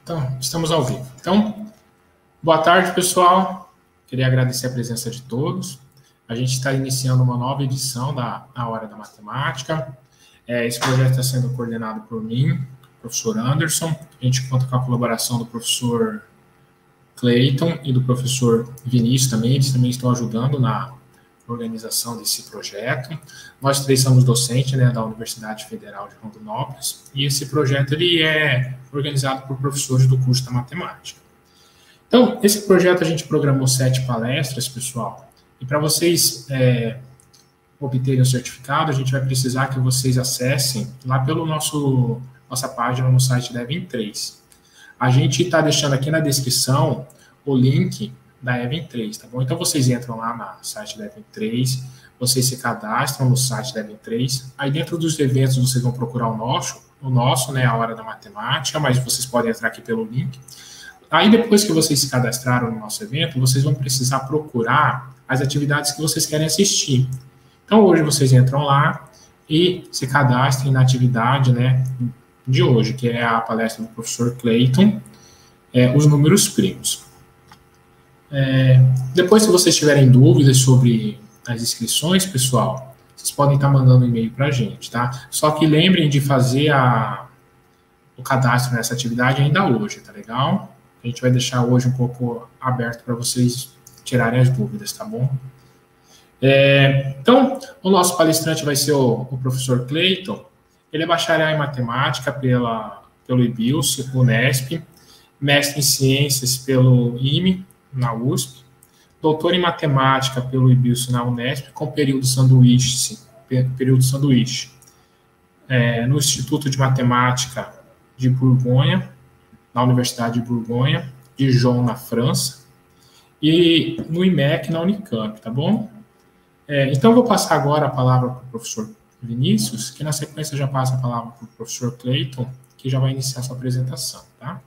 Então, estamos ao vivo. Então, boa tarde, pessoal. Queria agradecer a presença de todos. A gente está iniciando uma nova edição da Hora da Matemática. Esse projeto está sendo coordenado por mim, professor Anderson. A gente conta com a colaboração do professor Clayton e do professor Vinícius também. Eles também estão ajudando na organização desse projeto. Nós três somos docentes, né, da Universidade Federal de Rondonópolis, e esse projeto ele é organizado por professores do curso da matemática. Então, esse projeto a gente programou 7 palestras, pessoal, e para vocês obterem o certificado, a gente vai precisar que vocês acessem lá pelo nossa página no site da Evin 3. A gente está deixando aqui na descrição o link da Evin 3, tá bom? Então, vocês entram lá no site da Evin 3, vocês se cadastram no site da Evin 3, aí dentro dos eventos vocês vão procurar o nosso, né, a Hora da Matemática, mas vocês podem entrar aqui pelo link. Aí, depois que vocês se cadastraram no nosso evento, vocês vão precisar procurar as atividades que vocês querem assistir. Então, hoje vocês entram lá e se cadastrem na atividade, né, de hoje, que é a palestra do professor Clayton, os números primos. Depois, se vocês tiverem dúvidas sobre as inscrições, pessoal, vocês podem estar mandando um e-mail para a gente, tá? Só que lembrem de fazer o cadastro nessa atividade ainda hoje, tá legal? A gente vai deixar hoje um pouco aberto para vocês tirarem as dúvidas, tá bom? Então, o nosso palestrante vai ser o professor Clayton. Ele é bacharel em matemática pelo IBILS, Unesp, mestre em ciências pelo IME, na USP, doutor em matemática pelo IBILS na Unesp, com período sanduíche, no Instituto de Matemática de Borgonha, na Universidade de Borgonha, Dijon, na França, e no IMEC, na Unicamp, tá bom? Então, eu vou passar agora a palavra para o professor Vinícius, que na sequência já passa a palavra para o professor Clayton, que já vai iniciar a sua apresentação, tá?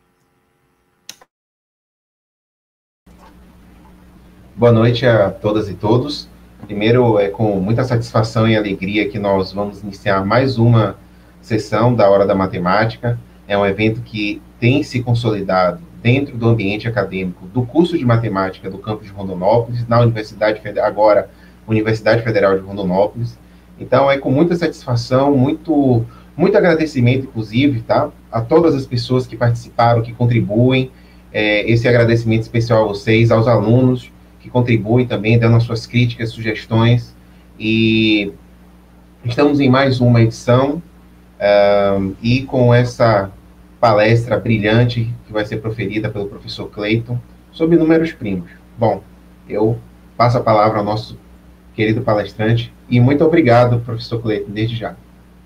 Boa noite a todas e todos. Primeiro, é com muita satisfação e alegria que nós vamos iniciar mais uma sessão da Hora da Matemática. É um evento que tem se consolidado dentro do ambiente acadêmico do curso de matemática do campus de Rondonópolis, na Universidade Federal de Rondonópolis. Então, é com muita satisfação, muito agradecimento, inclusive, tá, a todas as pessoas que participaram, que contribuem. Esse agradecimento especial a vocês, aos alunos, que contribuem também, dando as suas críticas, sugestões, e estamos em mais uma edição, e com essa palestra brilhante que vai ser proferida pelo professor Clayton sobre números primos. Bom, eu passo a palavra ao nosso querido palestrante, e muito obrigado, professor Clayton, desde já.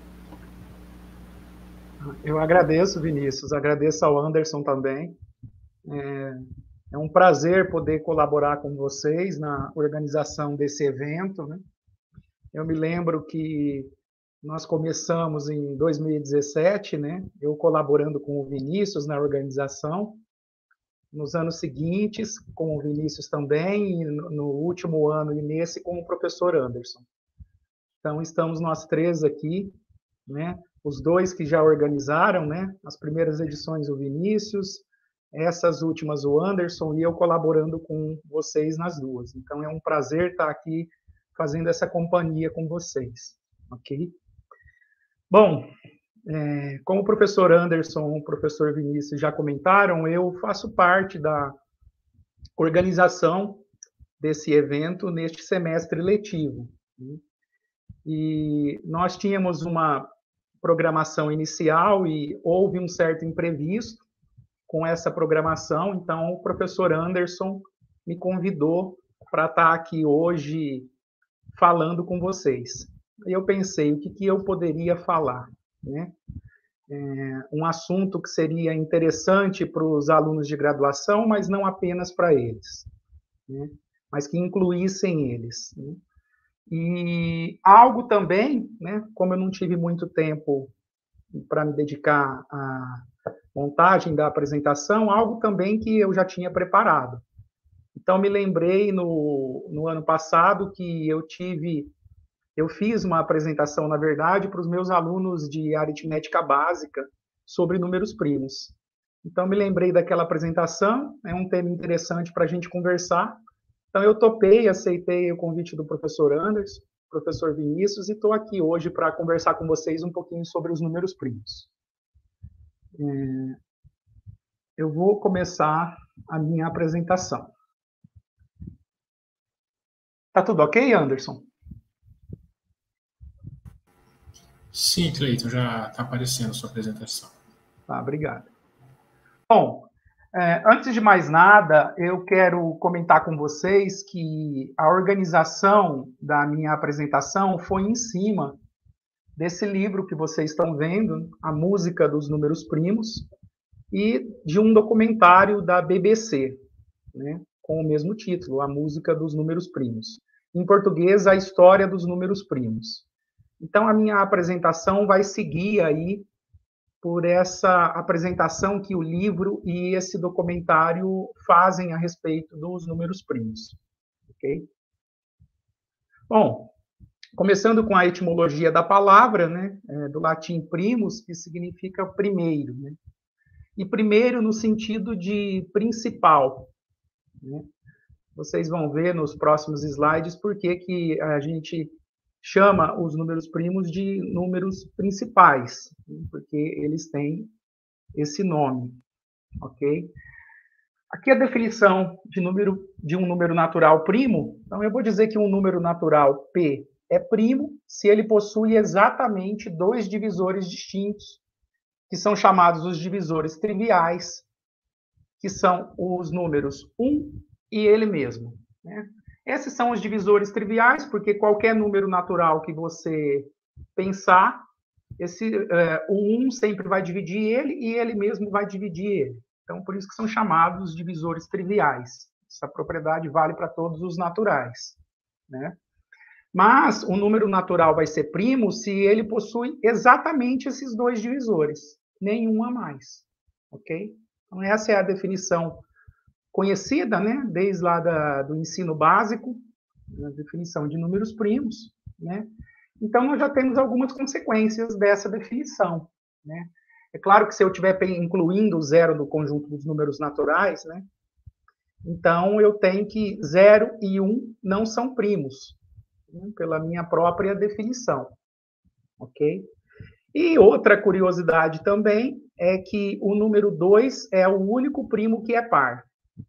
Eu agradeço, Vinícius, agradeço ao Anderson também. É um prazer poder colaborar com vocês na organização desse evento, né? Eu me lembro que nós começamos em 2017, né? Eu colaborando com o Vinícius na organização. Nos anos seguintes, com o Vinícius também, e no último ano e nesse com o professor Anderson. Então, estamos nós três aqui, né? Os dois que já organizaram, né? As primeiras edições o Vinícius, essas últimas o Anderson, e eu colaborando com vocês nas duas. Então, é um prazer estar aqui fazendo essa companhia com vocês, ok? Bom, como o professor Anderson e o professor Vinícius já comentaram, eu faço parte da organização desse evento neste semestre letivo, né? E nós tínhamos uma programação inicial e houve um certo imprevisto com essa programação, então o professor Anderson me convidou para estar aqui hoje falando com vocês. E eu pensei, o que eu poderia falar, né? Um assunto que seria interessante para os alunos de graduação, mas não apenas para eles, né? Mas que incluíssem eles, né? E algo também, né, como eu não tive muito tempo para me dedicar à montagem da apresentação, algo também que eu já tinha preparado. Então, me lembrei no ano passado que eu fiz uma apresentação, na verdade, para os meus alunos de aritmética básica sobre números primos. Então, me lembrei daquela apresentação, é um tema interessante para a gente conversar. Então, eu topei, aceitei o convite do professor Anderson, professor Vinícius, e estou aqui hoje para conversar com vocês um pouquinho sobre os números primos. Eu vou começar a minha apresentação. Tá tudo ok, Anderson? Sim, Cleiton, já está aparecendo a sua apresentação. Tá, obrigado. Bom, antes de mais nada, eu quero comentar com vocês que a organização da minha apresentação foi em cima desse livro que vocês estão vendo, A Música dos Números Primos, e de um documentário da BBC, né, com o mesmo título, A Música dos Números Primos. Em português, A História dos Números Primos. Então, a minha apresentação vai seguir aí por essa apresentação que o livro e esse documentário fazem a respeito dos números primos. Ok? Bom, começando com a etimologia da palavra, né, do latim primus, que significa primeiro, né? E primeiro no sentido de principal, né? Vocês vão ver nos próximos slides por que a gente chama os números primos de números principais, né? Porque eles têm esse nome, ok? Aqui a definição de um número natural primo. Então, eu vou dizer que um número natural P é primo se ele possui exatamente dois divisores distintos, que são chamados os divisores triviais, que são os números 1 e ele mesmo, né? Esses são os divisores triviais, porque qualquer número natural que você pensar, o 1 sempre vai dividir ele e ele mesmo vai dividir ele. Então, por isso que são chamados divisores triviais. Essa propriedade vale para todos os naturais, né? Mas o número natural vai ser primo se ele possui exatamente esses dois divisores, nenhum a mais, ok? Então, essa é a definição conhecida, né, desde lá do ensino básico, a definição de números primos, né? Então, nós já temos algumas consequências dessa definição, né? É claro que se eu estiver incluindo o zero no conjunto dos números naturais, né, então eu tenho que 0 e 1 não são primos, né, pela minha própria definição, ok? E outra curiosidade também é que o número 2 é o único primo que é par.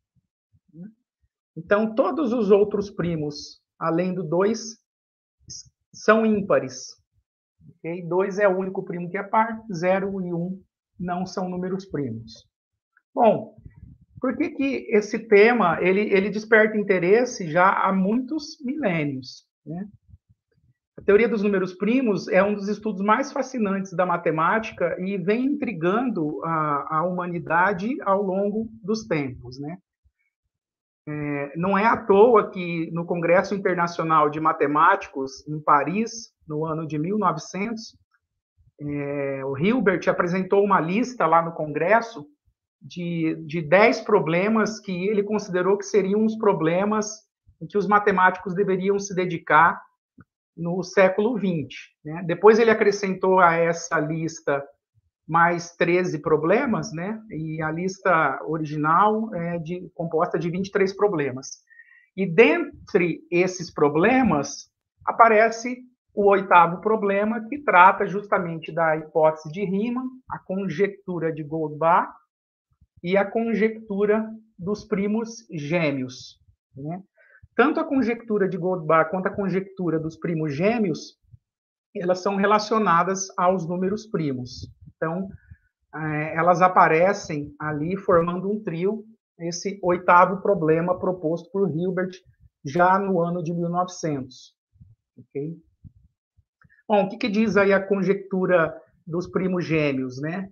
Então, todos os outros primos, além do 2, são ímpares. Okay? 2 é o único primo que é par, 0 e 1 não são números primos. Bom, por que esse tema ele desperta interesse já há muitos milênios, né? A teoria dos números primos é um dos estudos mais fascinantes da matemática e vem intrigando a humanidade ao longo dos tempos, né? Não é à toa que no Congresso Internacional de Matemáticos, em Paris, no ano de 1900, o Hilbert apresentou uma lista lá no Congresso de 10 problemas que ele considerou que seriam os problemas em que os matemáticos deveriam se dedicar no século XX, né? Depois ele acrescentou a essa lista mais 13 problemas, né? E a lista original é composta de 23 problemas. E dentre esses problemas, aparece o 8º problema, que trata justamente da hipótese de Riemann, a conjectura de Goldbach e a conjectura dos primos gêmeos, né? Tanto a conjectura de Goldbach quanto a conjectura dos primos gêmeos, elas são relacionadas aos números primos. Então, elas aparecem ali formando um trio, esse 8º problema proposto por Hilbert já no ano de 1900. Okay? Bom, o que diz aí a conjectura dos primos gêmeos, né?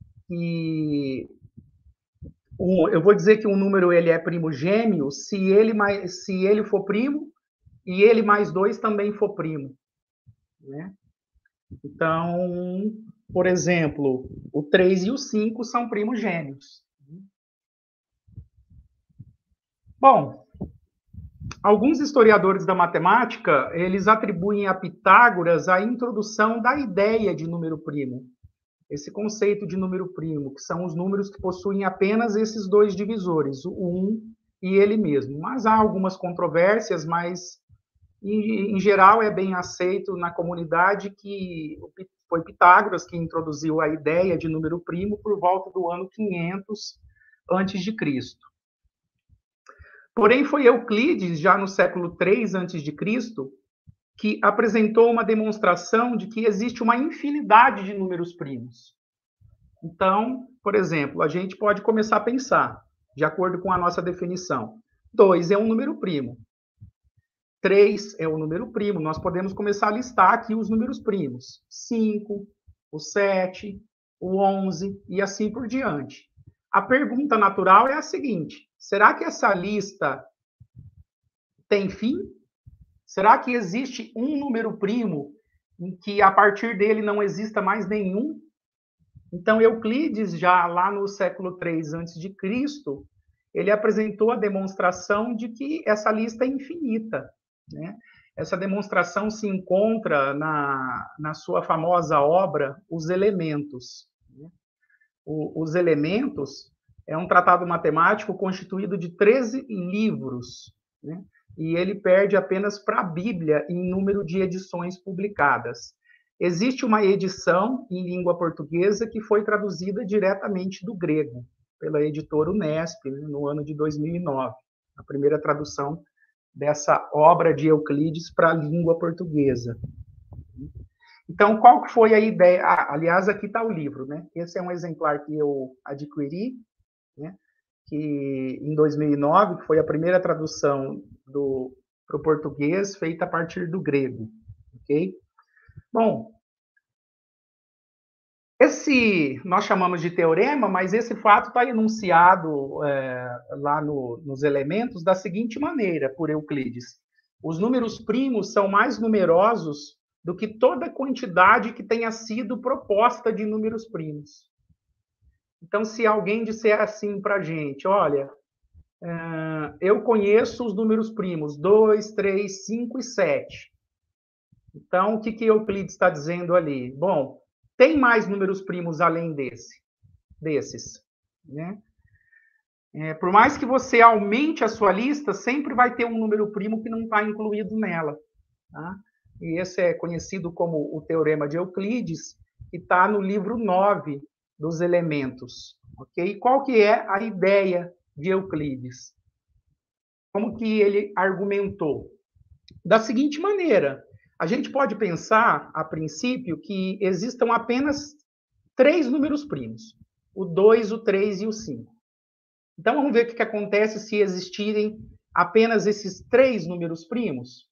Eu vou dizer que um número ele é primo gêmeo se ele for primo e ele mais 2 também for primo, né? Então, por exemplo, o 3 e o 5 são primos gêmeos. Bom, alguns historiadores da matemática, eles atribuem a Pitágoras a introdução da ideia de número primo. esse conceito de número primo, que são os números que possuem apenas esses dois divisores, o 1 e ele mesmo. Mas há algumas controvérsias, mas em geral é bem aceito na comunidade que foi Pitágoras que introduziu a ideia de número primo por volta do ano 500 antes de Cristo. Porém, foi Euclides, já no século 3 antes de Cristo, que apresentou uma demonstração de que existe uma infinidade de números primos. Então, por exemplo, a gente pode começar a pensar, de acordo com a nossa definição. 2 é um número primo. 3 é um número primo. Nós podemos começar a listar aqui os números primos. 5, o 7, o 11 e assim por diante. A pergunta natural é a seguinte: será que essa lista tem fim? Será que existe um número primo em que a partir dele não exista mais nenhum? Então, Euclides, já lá no século 3 a.C., ele apresentou a demonstração de que essa lista é infinita, né? Essa demonstração se encontra na sua famosa obra, Os Elementos. Os Elementos é um tratado matemático constituído de 13 livros, né? E ele perde apenas para a Bíblia em número de edições publicadas. Existe uma edição em língua portuguesa que foi traduzida diretamente do grego, pela editora Unesp, né, no ano de 2009, a primeira tradução dessa obra de Euclides para a língua portuguesa. Então, qual foi a ideia? Aliás, aqui está o livro, né? Esse é um exemplar que eu adquiri, né? Que em 2009, que foi a primeira tradução para o português feita a partir do grego, ok? Bom, esse nós chamamos de teorema, mas esse fato está enunciado lá nos Elementos da seguinte maneira, por Euclides: os números primos são mais numerosos do que toda quantidade que tenha sido proposta de números primos. Então, se alguém disser assim para a gente, olha, eu conheço os números primos 2, 3, 5 e 7. Então, o que Euclides está dizendo ali? Bom, tem mais números primos além desses, né? Por mais que você aumente a sua lista, sempre vai ter um número primo que não está incluído nela, tá? E esse é conhecido como o Teorema de Euclides, que está no livro 9 dos Elementos, ok? E qual que é a ideia de Euclides? Como que ele argumentou? Da seguinte maneira: a gente pode pensar, a princípio, que existam apenas 3 números primos, o 2, o 3 e o 5. Então, vamos ver o que acontece se existirem apenas esses 3 números primos.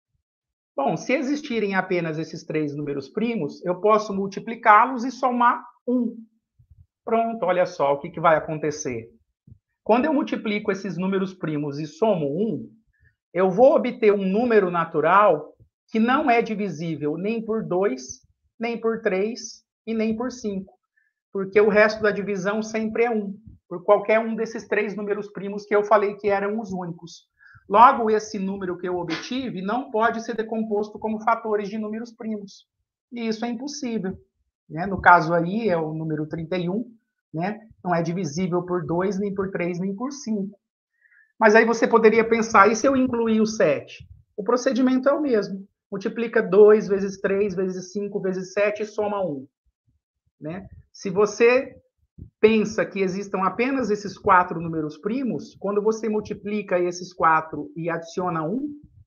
Bom, se existirem apenas esses 3 números primos, eu posso multiplicá-los e somar 1. Pronto, olha só o que vai acontecer. Quando eu multiplico esses números primos e somo 1, eu vou obter um número natural que não é divisível nem por 2, nem por 3 e nem por 5, porque o resto da divisão sempre é 1, por qualquer um desses 3 números primos que eu falei que eram os únicos. Logo, esse número que eu obtive não pode ser decomposto como fatores de números primos, e isso é impossível, né? No caso aí é o número 31, né? Não é divisível por 2, nem por 3, nem por 5. Mas aí você poderia pensar, e se eu incluir o 7? O procedimento é o mesmo. Multiplica 2 vezes 3 vezes 5 vezes 7 e soma 1. Né? Se você pensa que existam apenas esses 4 números primos, quando você multiplica esses 4 e adiciona 1,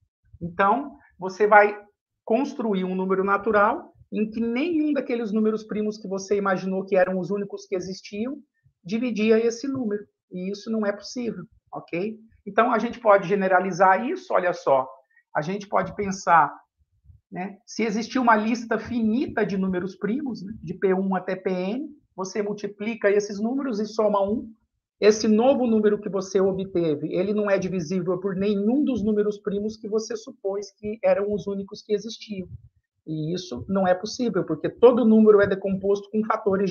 então você vai construir um número natural em que nenhum daqueles números primos que você imaginou que eram os únicos que existiam dividia esse número. E isso não é possível, ok? Então, a gente pode generalizar isso, olha só. A gente pode pensar, né, se existir uma lista finita de números primos, né, de P1 até Pn, você multiplica esses números e soma 1. Esse novo número que você obteve, ele não é divisível por nenhum dos números primos que você supôs que eram os únicos que existiam. E isso não é possível, porque todo número é decomposto com fatores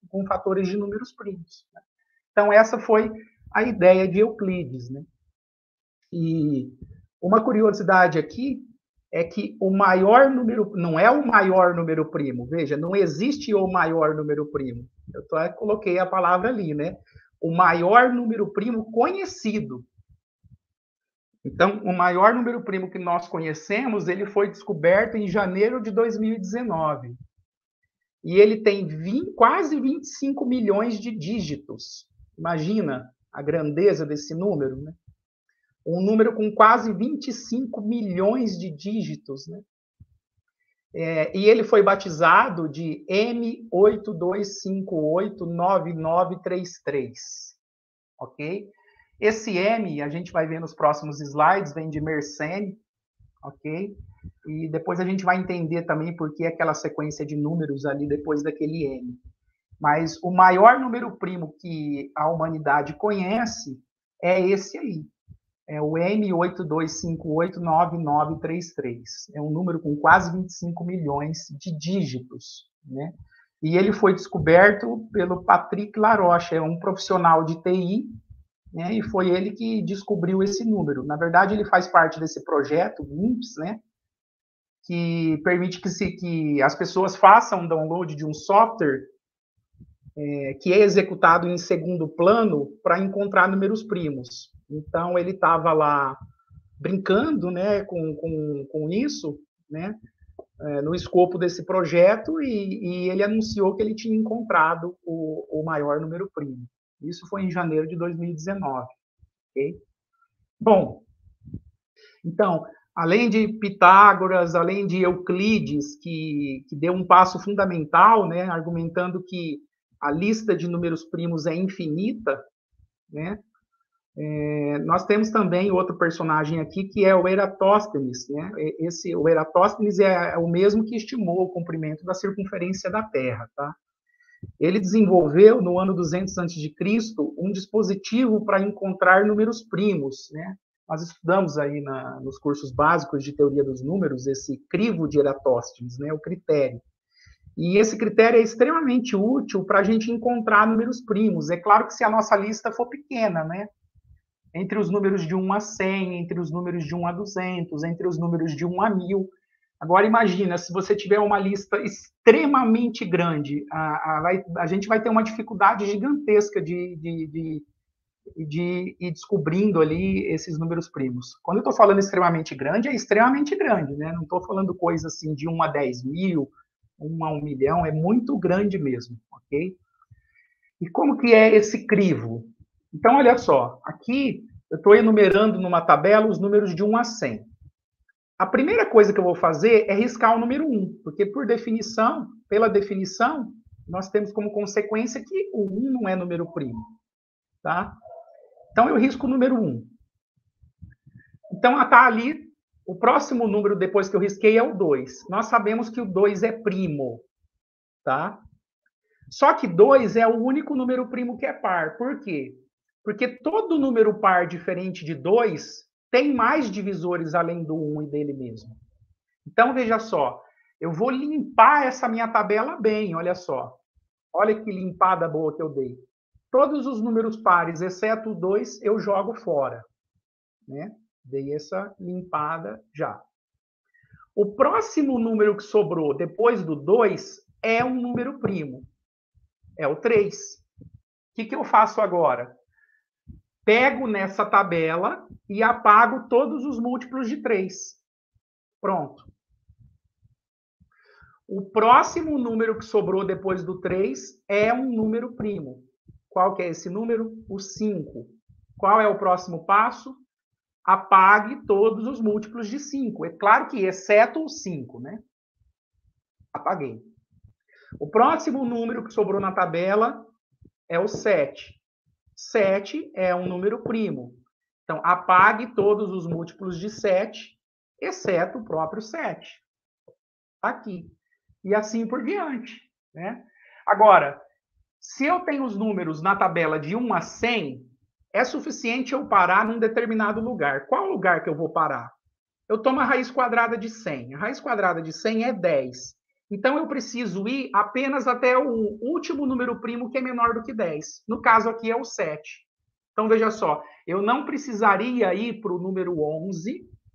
de números primos. Então, essa foi a ideia de Euclides, né? E uma curiosidade aqui é que o maior número, não é o maior número primo, veja, não existe o maior número primo. Eu coloquei a palavra ali, né? O maior número primo conhecido. Então, o maior número primo que nós conhecemos, ele foi descoberto em janeiro de 2019. E ele tem quase 25 milhões de dígitos. Imagina a grandeza desse número, né? Um número com quase 25 milhões de dígitos, né? E ele foi batizado de M82589933, ok? Esse M, a gente vai ver nos próximos slides, vem de Mersenne, ok? E depois a gente vai entender também por que aquela sequência de números ali depois daquele M. Mas o maior número primo que a humanidade conhece é esse aí. É o M82589933. É um número com quase 25 milhões de dígitos, né? E ele foi descoberto pelo Patrick Laroche, é um profissional de TI, né? E foi ele que descobriu esse número. Na verdade, ele faz parte desse projeto, MIMPS, né? Que permite que as pessoas façam download de um software que é executado em segundo plano para encontrar números primos. Então, ele estava lá brincando, né, com isso, né, no escopo desse projeto, e ele anunciou que ele tinha encontrado o maior número primo. Isso foi em janeiro de 2019. Okay? Bom, então, além de Pitágoras, além de Euclides, que deu um passo fundamental, né, argumentando que a lista de números primos é infinita, né, nós temos também outro personagem aqui, que é o Eratóstenes, né? O Eratóstenes é o mesmo que estimou o comprimento da circunferência da Terra, tá? Ele desenvolveu, no ano 200 a.C., um dispositivo para encontrar números primos, né? Nós estudamos aí nos cursos básicos de teoria dos números esse crivo de Eratóstenes, né? O critério. E esse critério é extremamente útil para a gente encontrar números primos. É claro que se a nossa lista for pequena, né? Entre os números de 1 a 100, entre os números de 1 a 200, entre os números de 1 a 1000. Agora, imagina, se você tiver uma lista extremamente grande, a gente vai ter uma dificuldade gigantesca de ir descobrindo ali esses números primos. Quando eu estou falando extremamente grande, é extremamente grande, né? Não estou falando coisa assim de 1 a 10 mil, 1 a 1 milhão, é muito grande mesmo, ok? E como que é esse crivo? Então, olha só, aqui eu estou enumerando numa tabela os números de 1 a 100. A primeira coisa que eu vou fazer é riscar o número 1, porque pela definição, nós temos como consequência que o 1 não é número primo, tá? Então, eu risco o número 1. Então, está ali, o próximo número depois que eu risquei é o 2. Nós sabemos que o 2 é primo, tá? Só que 2 é o único número primo que é par. Por quê? Porque todo número par diferente de 2 tem mais divisores além do 1 e dele mesmo. Então, veja só, eu vou limpar essa minha tabela bem, olha só. Olha que limpada boa que eu dei. Todos os números pares, exceto o 2, eu jogo fora, né? Dei essa limpada já. O próximo número que sobrou depois do 2 é um número primo. É o 3. O que eu faço agora? Pego nessa tabela e apago todos os múltiplos de 3. Pronto. O próximo número que sobrou depois do 3 é um número primo. Qual que é esse número? O 5. Qual é o próximo passo? Apague todos os múltiplos de 5. É claro que exceto o 5, né? Apaguei. O próximo número que sobrou na tabela é o 7. 7 é um número primo. Então, apague todos os múltiplos de 7, exceto o próprio 7. Aqui. E assim por diante, né? Agora, se eu tenho os números na tabela de 1 a 100, é suficiente eu parar num determinado lugar. Qual lugar que eu vou parar? Eu tomo a raiz quadrada de 100. A raiz quadrada de 100 é 10. Então, eu preciso ir apenas até o último número primo que é menor do que 10. No caso aqui é o 7. Então, veja só, eu não precisaria ir para o número 11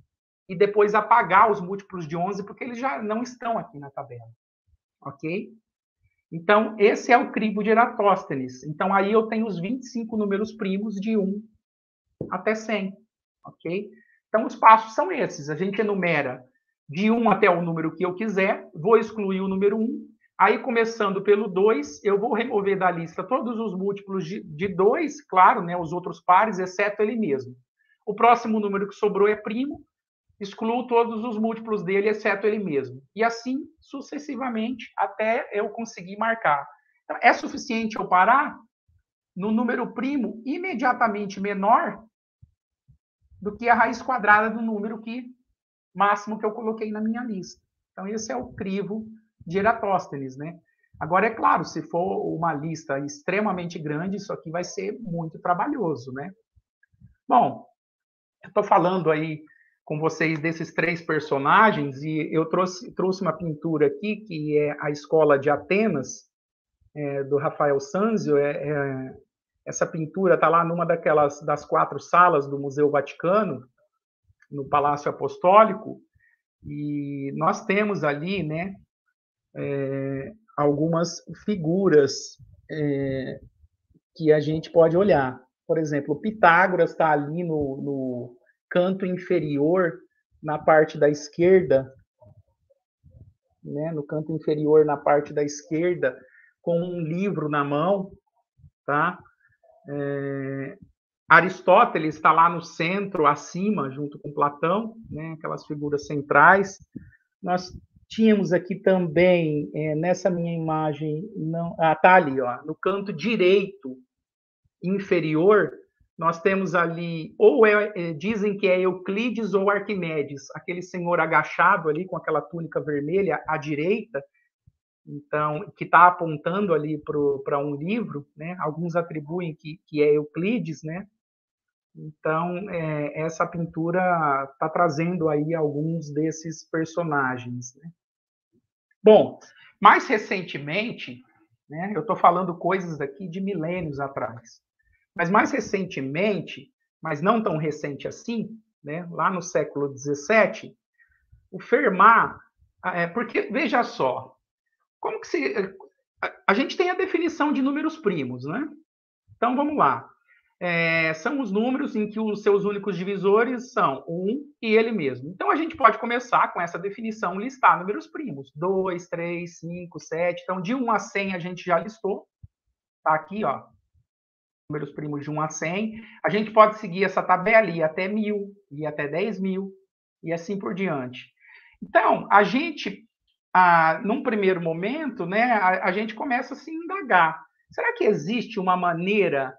e depois apagar os múltiplos de 11, porque eles já não estão aqui na tabela. Ok? Então, esse é o crivo de Eratóstenes. Então, aí eu tenho os 25 números primos de 1 até 100. Ok? Então, os passos são esses. A gente enumera de 1 até o número que eu quiser, vou excluir o número 1, aí, começando pelo 2, eu vou remover da lista todos os múltiplos de 2, claro, né, os outros pares, exceto ele mesmo. O próximo número que sobrou é primo, excluo todos os múltiplos dele, exceto ele mesmo. E assim, sucessivamente, até eu conseguir marcar. Então, é suficiente eu parar no número primo imediatamente menor do que a raiz quadrada do número máximo que eu coloquei na minha lista. Então, esse é o crivo de Eratóstenes, né? Agora, é claro, se for uma lista extremamente grande, isso aqui vai ser muito trabalhoso, né? Bom, eu estou falando aí com vocês desses 3 personagens e eu trouxe uma pintura aqui que é a Escola de Atenas, do Rafael Sanzio. Essa pintura está lá numa das 4 salas do Museu Vaticano, no Palácio Apostólico, e nós temos ali, né, algumas figuras que a gente pode olhar. Por exemplo, Pitágoras está ali no canto inferior, na parte da esquerda, né, no canto inferior, na parte da esquerda, com um livro na mão, tá? Aristóteles está lá no centro, acima, junto com Platão, né, aquelas figuras centrais. Nós tínhamos aqui também, nessa minha imagem, tá ali, ó, no canto direito inferior, nós temos ali, ou dizem que é Euclides ou Arquimedes, aquele senhor agachado ali com aquela túnica vermelha à direita, então, que está apontando ali para um livro, né? Alguns atribuem que é Euclides, né? Então, essa pintura está trazendo aí alguns desses personagens, né? Bom, mais recentemente, né, eu estou falando coisas aqui de milênios atrás, mas mais recentemente, mas não tão recente assim, né, lá no século XVII, o Fermat, porque, veja só, como que a gente tem a definição de números primos, né? Então, vamos lá. São os números em que os seus únicos divisores são 1 e ele mesmo. Então, a gente pode começar com essa definição, listar números primos. 2, 3, 5, 7. Então, de 1 a 100 a gente já listou. Está aqui, ó. Números primos de 1 a 100. A gente pode seguir essa tabela e ir até 1.000, e até 10.000, e assim por diante. Então, a gente, num primeiro momento, né, a gente começa a se indagar. Será que existe uma maneira,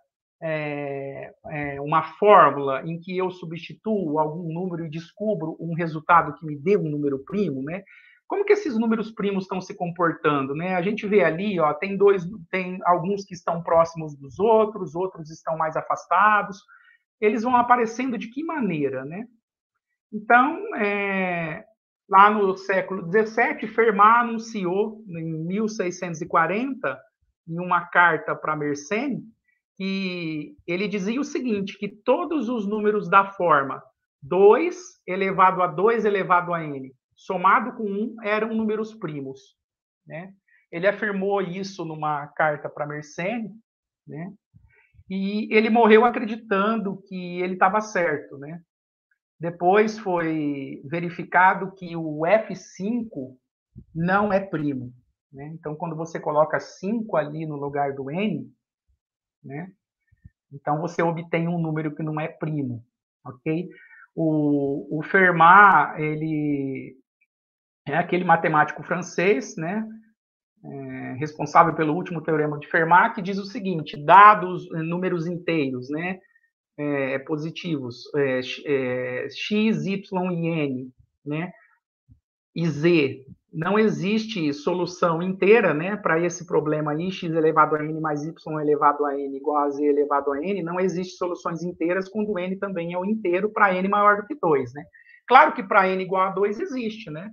uma fórmula em que eu substituo algum número e descubro um resultado que me dê um número primo, né? Como que esses números primos estão se comportando, né? A gente vê ali, ó, tem alguns que estão próximos dos outros estão mais afastados. Eles vão aparecendo de que maneira, né? Então, lá no século XVII, Fermat anunciou, em 1640, em uma carta para Mersenne, que ele dizia o seguinte, que todos os números da forma 2 elevado a 2 elevado a n, somado com 1, eram números primos, né? Ele afirmou isso numa carta para Mersenne, né? E ele morreu acreditando que ele estava certo, né? Depois foi verificado que o F5 não é primo, né? Então, quando você coloca 5 ali no lugar do n, né? Então, você obtém um número que não é primo, ok? O Fermat, ele é aquele matemático francês, né? Responsável pelo último teorema de Fermat, que diz o seguinte, dados números inteiros, né? Positivos, x, y e n, né? E z, não existe solução inteira, né, para esse problema aí, x elevado a n mais y elevado a n igual a z elevado a n, não existe soluções inteiras quando n também é o inteiro para n maior do que 2, né? Claro que para n igual a 2 existe, né?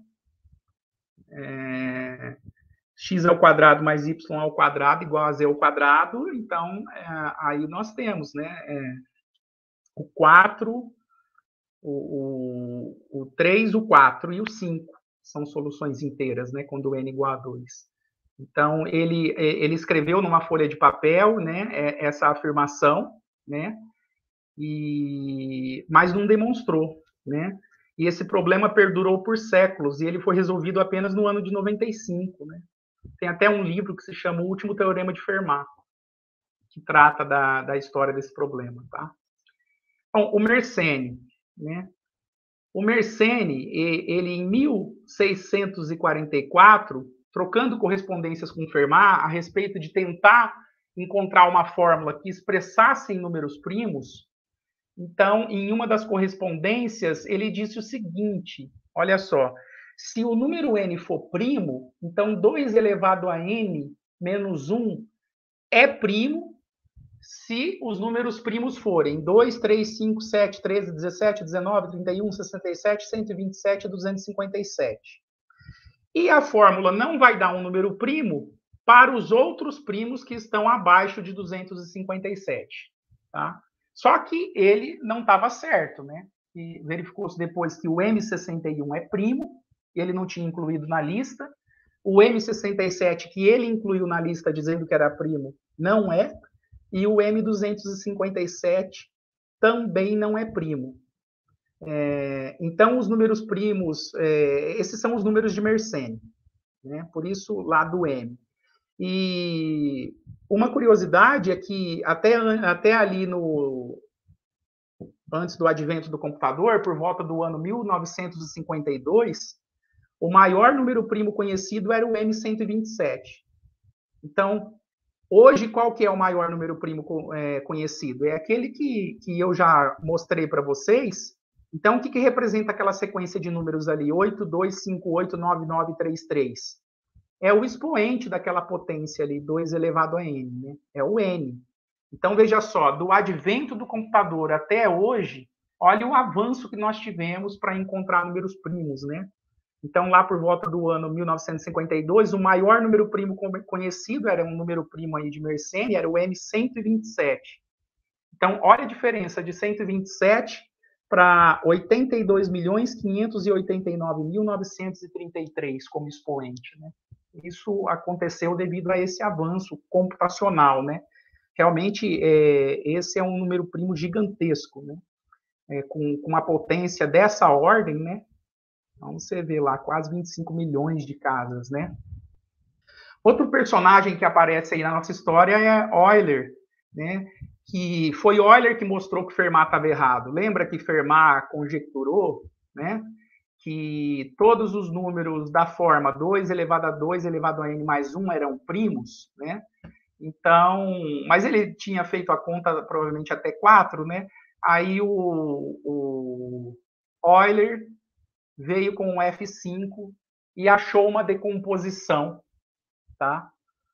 X ao quadrado mais y ao quadrado igual a z ao quadrado, então aí nós temos, né, o 4 O 3, o 4 e o 5 são soluções inteiras, né, quando n igual a 2. Então, ele escreveu numa folha de papel, né, essa afirmação, né, mas não demonstrou, né? E esse problema perdurou por séculos, e ele foi resolvido apenas no ano de 95, né? Tem até um livro que se chama O Último Teorema de Fermat, que trata da história desse problema, tá? Então, o Mersenne, né? O Mersenne, ele em 1644, trocando correspondências com Fermat a respeito de tentar encontrar uma fórmula que expressasse em números primos, então, em uma das correspondências, ele disse o seguinte, olha só, se o número n for primo, então 2 elevado a n menos 1 é primo se os números primos forem 2, 3, 5, 7, 13, 17, 19, 31, 67, 127 e 257. E a fórmula não vai dar um número primo para os outros primos que estão abaixo de 257, tá? Só que ele não estava certo, né? E verificou-se depois que o M61 é primo, ele não tinha incluído na lista. O M67, que ele incluiu na lista dizendo que era primo, não é. E o M257 também não é primo. Então, os números primos, esses são os números de Mersenne, né? Por isso, lá do M. E uma curiosidade é que até ali antes do advento do computador, por volta do ano 1952, o maior número primo conhecido era o M127. Então, hoje, qual que é o maior número primo conhecido? É aquele que eu já mostrei para vocês. Então, o que representa aquela sequência de números ali? 8, 2, 5, 8, 9, 9, 3, 3. É o expoente daquela potência ali, 2 elevado a n, né? É o n. Então, veja só, do advento do computador até hoje, olha o avanço que nós tivemos para encontrar números primos, né? Então, lá por volta do ano 1952, o maior número primo conhecido era um número primo aí de Mersenne, era o M127. Então, olha a diferença de 127 para 82.589.933 como expoente, né? Isso aconteceu devido a esse avanço computacional, né? Realmente, esse é um número primo gigantesco, né? Com uma potência dessa ordem, né? Então, você vê lá, quase 25 milhões de casas, né? Outro personagem que aparece aí na nossa história é Euler, né? Que foi Euler que mostrou que Fermat estava errado. Lembra que Fermat conjecturou, né? Que todos os números da forma 2 elevado a 2 elevado a n mais 1 eram primos, né? Então, mas ele tinha feito a conta provavelmente até 4, né? Aí o Euler veio com o F5 e achou uma decomposição, tá?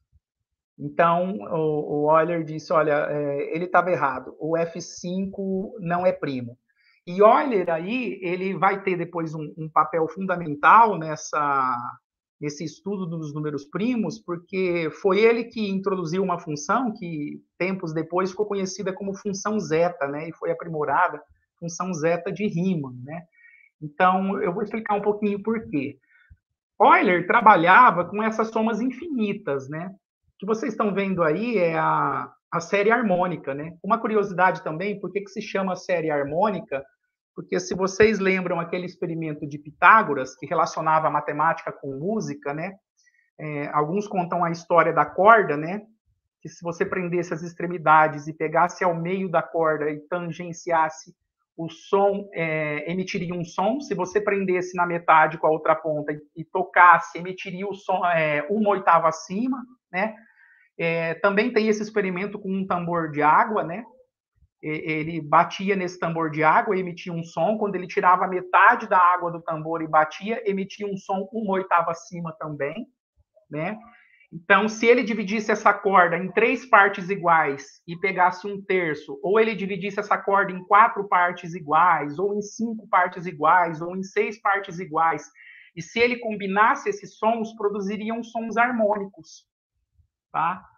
Então, o Euler disse, olha, ele estava errado, o F5 não é primo. E Euler aí, ele vai ter depois um papel fundamental nesse estudo dos números primos, porque foi ele que introduziu uma função que, tempos depois, ficou conhecida como função zeta, né? E foi aprimorada, função zeta de Riemann, né? Então, eu vou explicar um pouquinho por quê. Euler trabalhava com essas somas infinitas, né? O que vocês estão vendo aí é a série harmônica, né? Uma curiosidade também, por que se chama série harmônica? Porque se vocês lembram aquele experimento de Pitágoras, que relacionava a matemática com música, né? Alguns contam a história da corda, né? Que se você prendesse as extremidades e pegasse ao meio da corda e tangenciasse o som, emitiria um som. Se você prendesse na metade com a outra ponta e tocasse, emitiria o som 1/8 acima, né? Também tem esse experimento com um tambor de água, né? Ele batia nesse tambor de água e emitia um som. Quando ele tirava metade da água do tambor e batia, emitia um som 1/8 acima também, né? Então, se ele dividisse essa corda em 3 partes iguais e pegasse 1/3, ou ele dividisse essa corda em 4 partes iguais, ou em 5 partes iguais, ou em 6 partes iguais, e se ele combinasse esses sons, produziriam sons harmônicos, tá?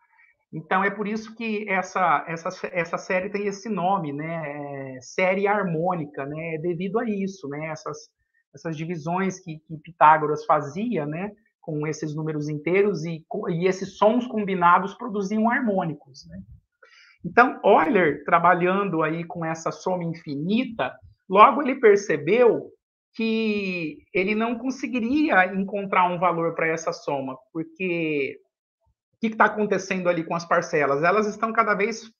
Então, é por isso que essa série tem esse nome, né? Série harmônica, né? É devido a isso, né? Essas divisões que Pitágoras fazia, né? Com esses números inteiros e esses sons combinados produziam harmônicos, né? Então, Euler, trabalhando aí com essa soma infinita, logo ele percebeu que ele não conseguiria encontrar um valor para essa soma, porque o que está acontecendo ali com as parcelas? Elas estão cada vez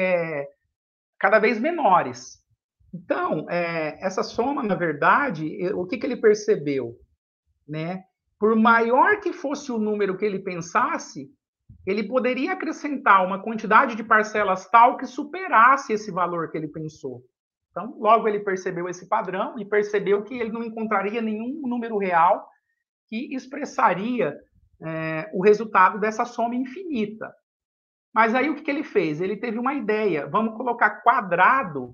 menores. Então, essa soma, na verdade, o que ele percebeu? Né? Por maior que fosse o número que ele pensasse, ele poderia acrescentar uma quantidade de parcelas tal que superasse esse valor que ele pensou. Então, logo ele percebeu esse padrão e percebeu que ele não encontraria nenhum número real que expressaria o resultado dessa soma infinita. Mas aí o que ele fez? Ele teve uma ideia. Vamos colocar quadrado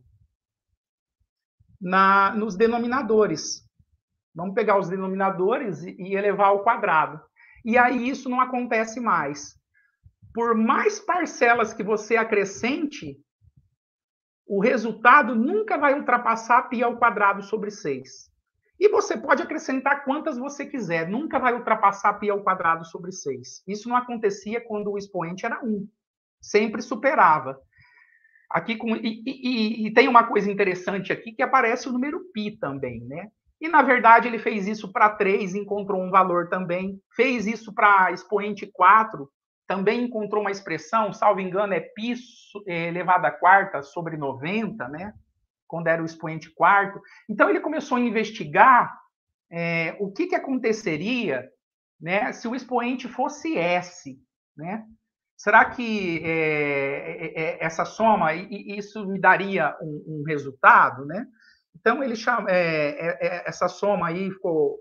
nos denominadores. Vamos pegar os denominadores e elevar ao quadrado. E aí isso não acontece mais. Por mais parcelas que você acrescente, o resultado nunca vai ultrapassar π ao quadrado sobre 6. E você pode acrescentar quantas você quiser, nunca vai ultrapassar π ao quadrado sobre 6. Isso não acontecia quando o expoente era 1. Sempre superava. Aqui e tem uma coisa interessante aqui, que aparece o número π também, né? E, na verdade, ele fez isso para 3, encontrou um valor também. Fez isso para expoente 4, também encontrou uma expressão, salvo engano, é π elevado à quarta sobre 90, né? Quando era o expoente quarto. Então, ele começou a investigar o que aconteceria, né, se o expoente fosse S, né? Será que essa soma, isso me daria um resultado, né? Então, ele essa soma aí ficou...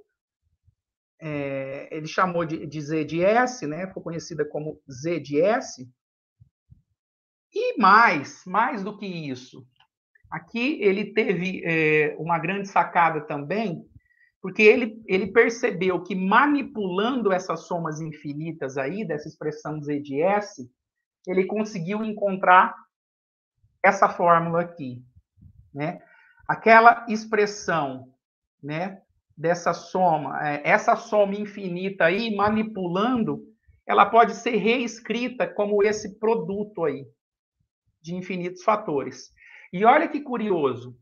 ele chamou de Z de S, né? Ficou conhecida como Z de S. E mais do que isso, aqui ele teve uma grande sacada também, porque ele percebeu que manipulando essas somas infinitas aí, dessa expressão Z de S, ele conseguiu encontrar essa fórmula aqui, né? Aquela expressão, né, dessa soma, essa soma infinita aí, manipulando, ela pode ser reescrita como esse produto aí, de infinitos fatores. E olha que curioso,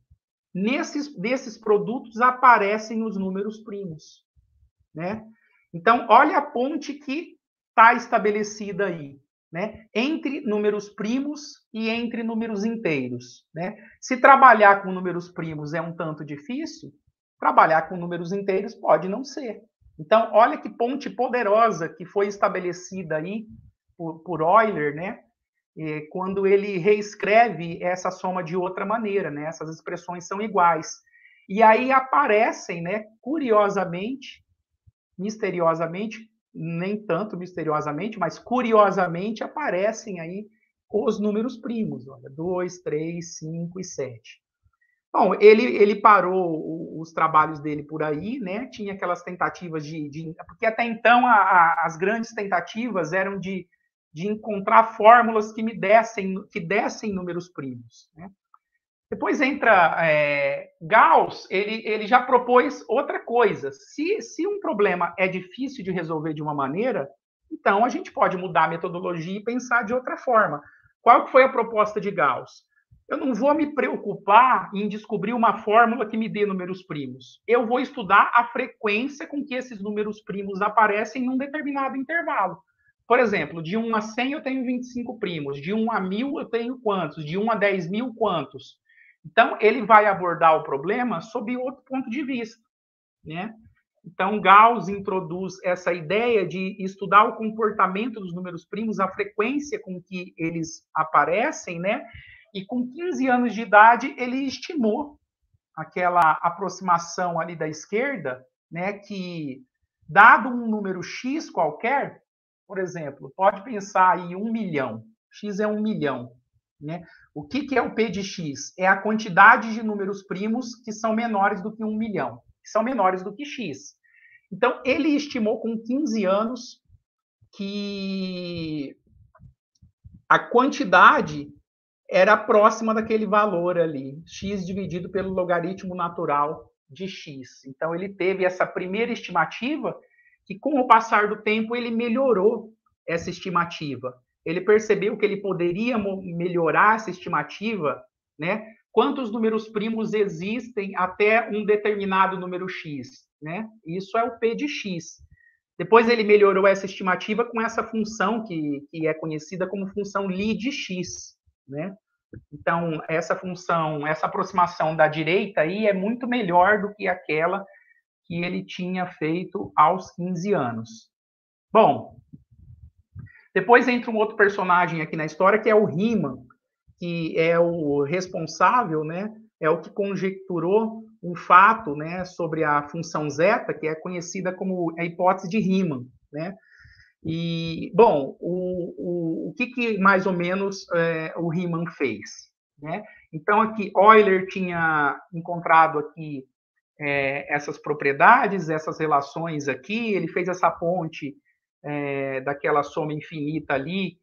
desses produtos aparecem os números primos, né? Então, olha a ponte que está estabelecida aí, né? Entre números primos e entre números inteiros, né? Se trabalhar com números primos é um tanto difícil, trabalhar com números inteiros pode não ser. Então, olha que ponte poderosa que foi estabelecida aí por Euler, né? Quando ele reescreve essa soma de outra maneira, né? Essas expressões são iguais. E aí aparecem, né, curiosamente, misteriosamente, nem tanto misteriosamente, mas curiosamente aparecem aí os números primos, olha, 2, 3, 5 e 7. Bom, ele parou os trabalhos dele por aí, né? Tinha aquelas tentativas porque até então as grandes tentativas eram de encontrar fórmulas que dessem números primos, né? Depois entra Gauss, ele já propôs outra coisa. Se um problema é difícil de resolver de uma maneira, então a gente pode mudar a metodologia e pensar de outra forma. Qual foi a proposta de Gauss? Eu não vou me preocupar em descobrir uma fórmula que me dê números primos. Eu vou estudar a frequência com que esses números primos aparecem em um determinado intervalo. Por exemplo, de 1 a 100 eu tenho 25 primos, de 1 a 1000 eu tenho quantos, de 1 a 10.000 quantos. Então, ele vai abordar o problema sob outro ponto de vista, né? Então, Gauss introduz essa ideia de estudar o comportamento dos números primos, a frequência com que eles aparecem, né? E com 15 anos de idade, ele estimou aquela aproximação ali da esquerda, né? Que, dado um número X qualquer, por exemplo, pode pensar em 1 milhão. X é 1 milhão. Né? O que é o P de X? É a quantidade de números primos que são menores do que 1 milhão, que são menores do que X. Então, ele estimou com 15 anos que a quantidade era próxima daquele valor ali, x dividido pelo logaritmo natural de x. Então, ele teve essa primeira estimativa, que com o passar do tempo ele melhorou essa estimativa. Ele percebeu que ele poderia melhorar essa estimativa, né? Quantos números primos existem até um determinado número x, né? Isso é o p de x. Depois ele melhorou essa estimativa com essa função que é conhecida como função Lie de x, né? Então, essa função, essa aproximação da direita aí é muito melhor do que aquela que ele tinha feito aos 15 anos. Bom, depois entra um outro personagem aqui na história, que é o Riemann, que é o responsável, né? É o que conjecturou um fato, né, sobre a função zeta, que é conhecida como a hipótese de Riemann, né? E, bom, o que mais ou menos o Riemann fez, né? Então, aqui, Euler tinha encontrado aqui essas propriedades, essas relações aqui, ele fez essa ponte daquela soma infinita ali,